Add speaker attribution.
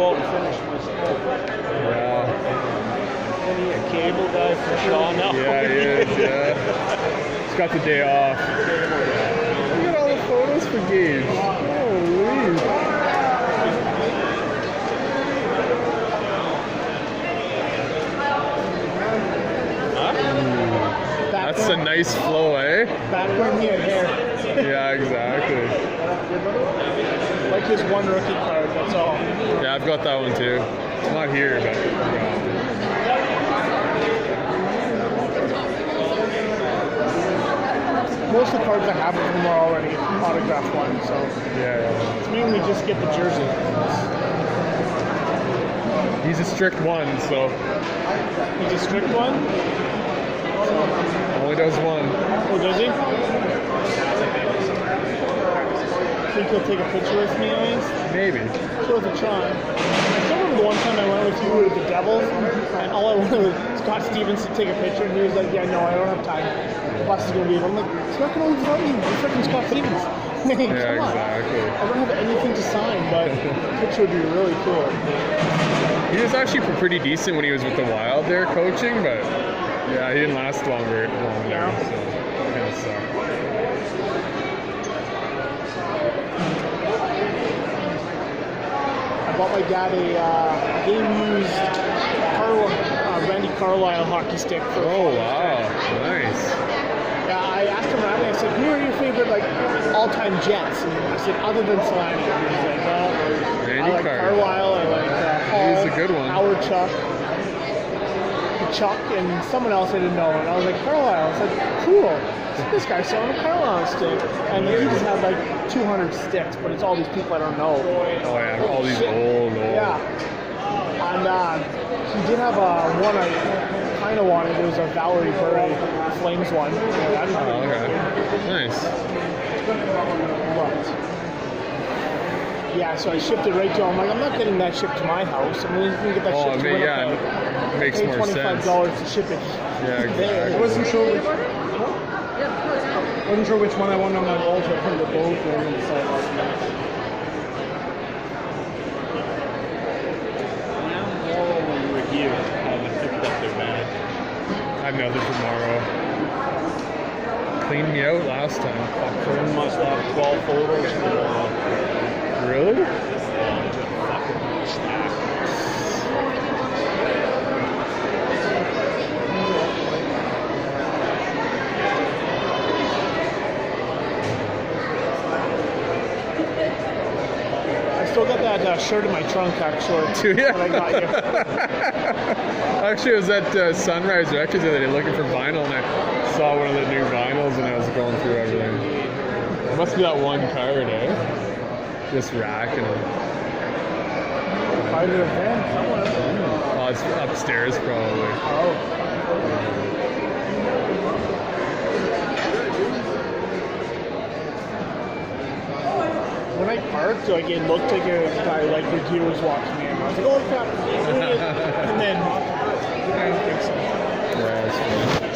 Speaker 1: go out and finish my smoke.
Speaker 2: Yeah.
Speaker 1: Then he a cable guy for Shaw now.
Speaker 2: Yeah, he is, yeah. He's got the day off. Look at all the photos for Gage. Holy. That's a nice flow, eh?
Speaker 3: Back when he had hair.
Speaker 2: Yeah, exactly.
Speaker 3: Like his one rookie card, that's all.
Speaker 2: Yeah, I've got that one too. It's not here, but
Speaker 3: Most of the cards I have of him are already autographed ones, so
Speaker 2: yeah.
Speaker 3: it's mainly just get the jersey.
Speaker 2: He's a strict one, so
Speaker 3: He's a strict one?
Speaker 2: only does one.
Speaker 3: Oh, does he? Think he'll take a picture with me, guys?
Speaker 2: Maybe.
Speaker 3: It's worth a try. I still remember the one time I went with you with the Devils, and all I wanted was Scott Stevens to take a picture, and he was like, yeah, no, I don't have time. The bus is going to leave. I'm like, it's not going to leave without you. You're freaking Scott Stevens. Come
Speaker 2: Yeah,
Speaker 3: on.
Speaker 2: exactly.
Speaker 3: I don't have anything to sign, but the picture would be really cool.
Speaker 2: He was actually pretty decent when he was with the Wild there coaching, but yeah, he didn't last long there,
Speaker 3: Yeah.
Speaker 2: so it kind of sucked.
Speaker 3: I bought my dad a game-used Randy Carlisle hockey stick for.
Speaker 2: Oh wow, nice.
Speaker 3: Yeah, I asked him around, and I said, "Who are your favorite like all-time Jets?" And I said, "Other than Solani." And he's like, "Well, I like Carlisle. I like Hall,
Speaker 2: He's a good one.
Speaker 3: Howard Chuck, and someone else I didn't know." And I was like, "Carlisle." I was like, "Cool. This guy's selling a Carlisle stick." And he just had like 200 sticks, but it's all these people I don't know.
Speaker 2: Oh yeah, all these old.
Speaker 3: Yeah. And he did have one I kind of wanted. It was a Valerie Bure Flames one. Yeah,
Speaker 2: Oh, okay. Nice.
Speaker 3: But, yeah, so I shipped it right to him. I'm like, I'm not getting that shipped to my house. I'm going to get that shipped to Winnipeg.
Speaker 2: Yeah, it makes
Speaker 3: Pay
Speaker 2: more sense.
Speaker 3: $25 to ship it.
Speaker 2: Yeah, exactly.
Speaker 4: I wasn't sure which one I wanted on my wall, so I put the both on the side.
Speaker 1: Here, haven't picked up their bag.
Speaker 2: Another tomorrow. Cleaned me out last time.
Speaker 1: Kern must have 12 photos for
Speaker 2: Really?
Speaker 1: fucking stack.
Speaker 3: I still got that shirt in my trunk, actually.
Speaker 2: Do you?
Speaker 3: That I got you.
Speaker 2: Actually, I was at Sunrise Records the other day looking for vinyl, and I saw one of the new vinyls, and I was going through everything. It must be that one card, eh? Just racking them.
Speaker 3: Find it again somewhere.
Speaker 2: Oh, it's upstairs, probably.
Speaker 3: Oh. When I parked, like it looked like a guy like the gear was watching me, and I was like, "Oh crap!" And then I didn't think so.
Speaker 2: Yeah, that's funny.